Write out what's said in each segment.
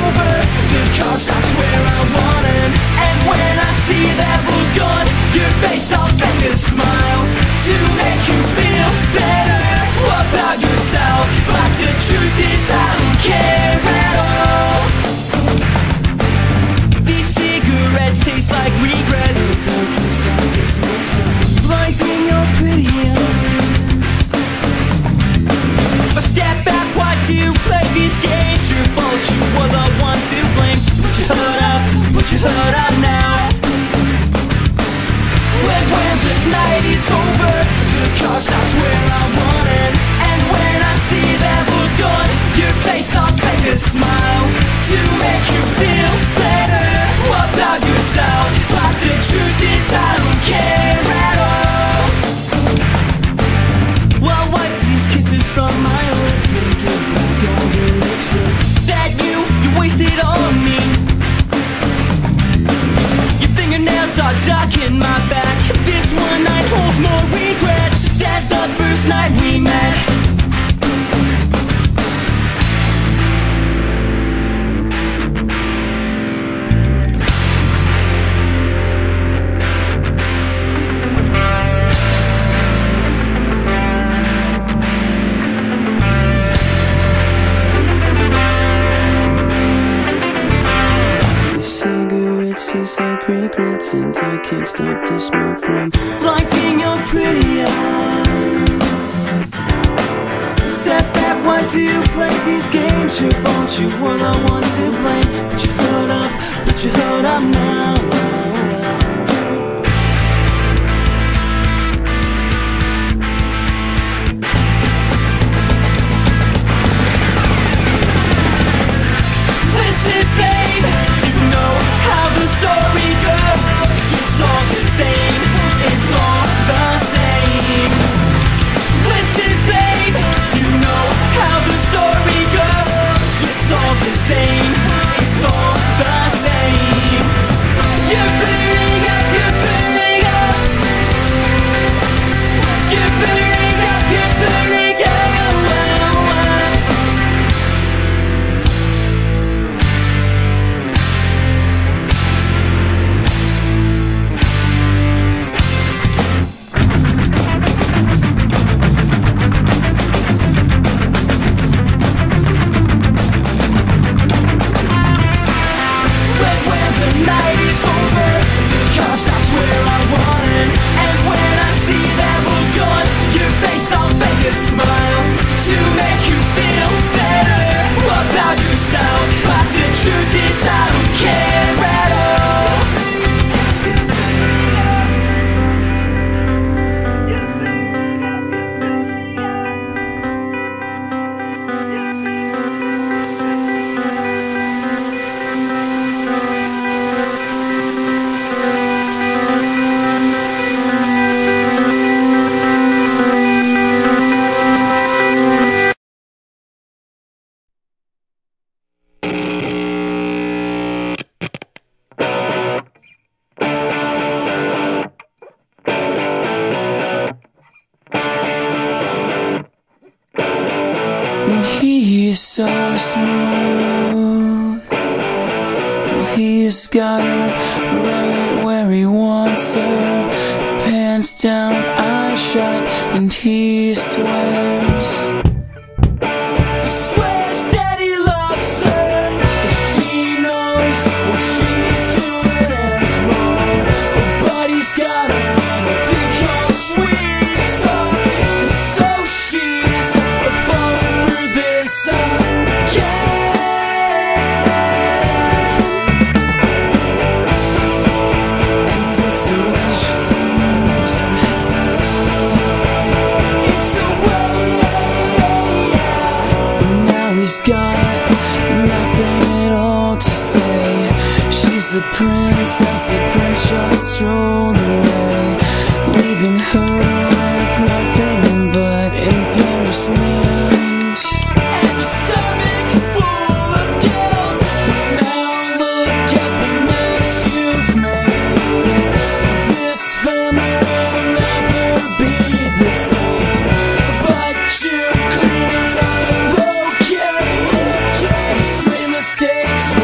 over, the car stops where I want it. And when I see that we're gone, your face I'll make a smile to make you feel better about yourself. But the truth is I don't care at all. These cigarettes taste like regrets, blinding your pretty eyes. But step back, why do you play these games? Your fault, you were the one to blame. Put your hood up, put your hood up now. When the night is over, the car stops where I want it. And when I see that we're gone, your face I'll make a smile to make you feel better about yourself. But the truth is I don't care at all. Well, wipe these kisses from my lips that you wasted on me. Your fingernails are dark in my back. This one night holds more regrets than the first night we met. Taste like regrets, and I can't stop the smoke from blinding your pretty eyes. Step back, why do you play these games? Your fault, you were the one to blame. Put your hood up, put your hood up now. Listen, babe, you know how the story goes. It's all the same, it's all the same. Listen, babe, you know how the story goes. It's all the same, it's all the same. You're burning up, you're burning up. You're burning up, you're burning up. Smile to make you feel better about yourself. But the truth is I don't care at all. He's so smooth. He's got her right where he wants her. Pants down, eyes shut, and he swears. That he loves her, but she knows what she's doing is wrong. But he's got a thing called sweet talk, and so she's falling for this again. And it's the way she moves her head. It's the way. Now he's got nothing at all to say. She's the princess, the prince just strolled away, leaving her with nothing but embarrassment And a stomach full of guilt. Now look at the mess you've made. This family will never be the same. But you clean it up okay. And sweet mistakes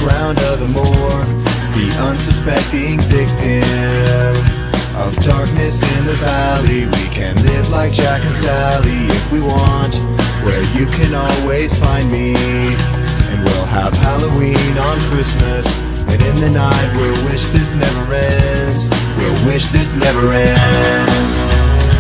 underground of the morgue, the unsuspecting victim of darkness in the valley. We can live like Jack and Sally if we want, where you can always find me. And we'll have Halloween on Christmas, and in the night we'll wish this never ends. We'll wish this never ends.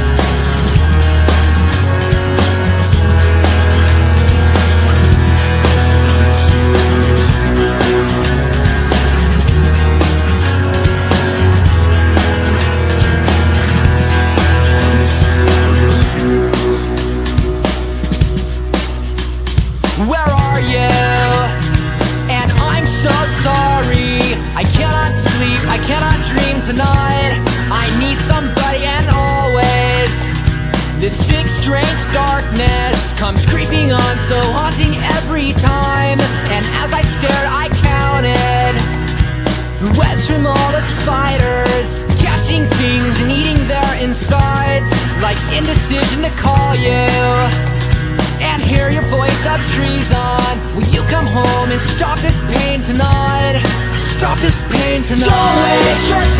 Where are you? And I'm so sorry. I cannot sleep, I cannot dream tonight. I need somebody, and always this sick, strange darkness comes creeping on, so haunting every time. And as I stared, I counted webs from all the spiders, catching things and eating their insides, like indecision to call you and hear your voice of treason. Will you come home and stop this pain tonight? Stop this pain tonight. Don't waste your